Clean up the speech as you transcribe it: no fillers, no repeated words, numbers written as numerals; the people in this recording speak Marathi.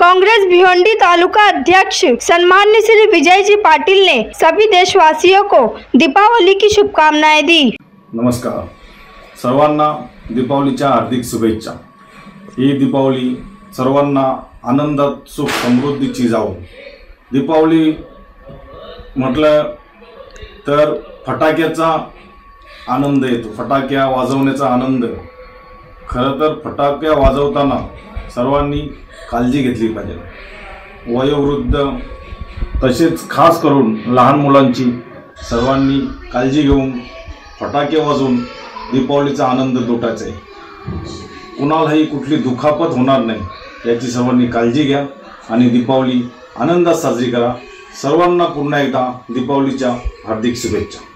कांग्रेस भिवंडी तालुका अध्यक्ष सम्मान्य श्री विजय जी पाटिल ने सभी देशवासियों को दीपावली की शुभकामनाएं दी। नमस्कार, सर्वांना दीपावलीच्या हार्दिक शुभेच्छा। ही दीपावली सर्वांना आनंदात सुख समृद्धीची जावो। दीपावली म्हटलं तर फटाक्याचा आनंद येतो, फटाक्या वाजवण्याचा आनंद। खरं तर फटाक्या वाजवताना सर्वांनी काळजी घेतली पाहिजे। वयोवृद्ध तसेच खास करून लहान मुलांची सर्वांनी काळजी घेऊन फटाके वाजवून दीपावलीचा आनंद लुटायचा आहे। कुणालाही कुठली दुखापत होणार नाही याची सर्वांनी काळजी घ्या आणि दीपावली आनंदात साजरी करा। सर्वांना पुन्हा एकदा दीपावलीच्या हार्दिक शुभेच्छा।